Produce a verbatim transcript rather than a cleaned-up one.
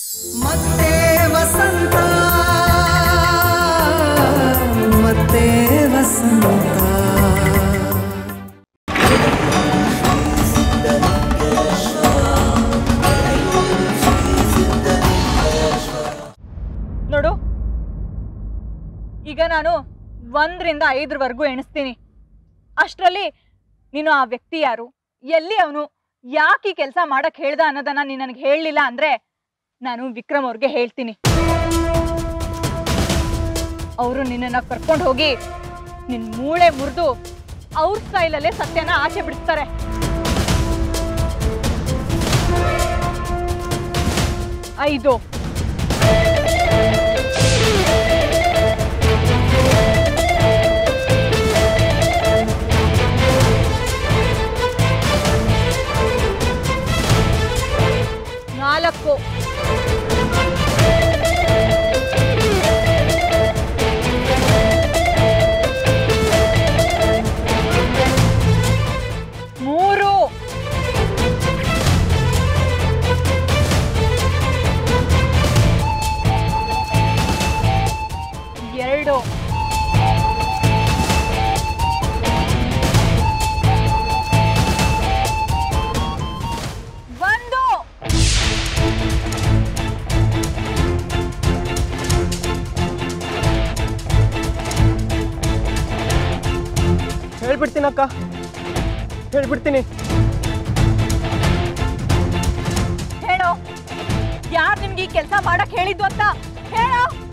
ಮತ್ತೆ ವಸಂತ ಮತ್ತೆ ವಸಂತ. ನೋಡು, ಈಗ ನಾನು ಒಂದರಿಂದ ಐದರವರೆಗೂ ಎಣಿಸ್ತೀನಿ. ಅಷ್ಟರಲ್ಲಿ ನೀನು ಆ ವ್ಯಕ್ತಿ ಯಾರು, ಎಲ್ಲಿ ಅವನು, ಯಾಕೆ ಈ ಕೆಲಸ ಮಾಡಕ್ ಹೇಳ್ದ ಅನ್ನೋದನ್ನ ನೀನು ನನಗೆ ಹೇಳಲಿಲ್ಲ ಅಂದ್ರೆ ನಾನು ವಿಕ್ರಮ್ ಅವ್ರಿಗೆ ಹೇಳ್ತೀನಿ. ಅವರು ನಿನ್ನನ್ನ ಕರ್ಕೊಂಡು ಹೋಗಿ ನಿನ್ ಮೂಳೆ ಮುರಿದು ಅವ್ರ ಸ್ಟೈಲಲ್ಲೇ ಸತ್ಯನ ಆಚೆ ಬಿಡಿಸ್ತಾರೆ. ಐದು ನಾಲ್ಕು ಮೂರು ಎರಡು ಒಂದು. ಹೇಳ್ಬಿಡ್ತೀನಿ ಅಕ್ಕ, ಹೇಳ್ಬಿಡ್ತೀನಿ. ಹೇಳೋ, ಯಾರು ನಿಮ್ಗೆ ಈ ಕೆಲಸ ಮಾಡಕ್ ಹೇಳಿದ್ದು ಅಂತ ಹೇಳೋ.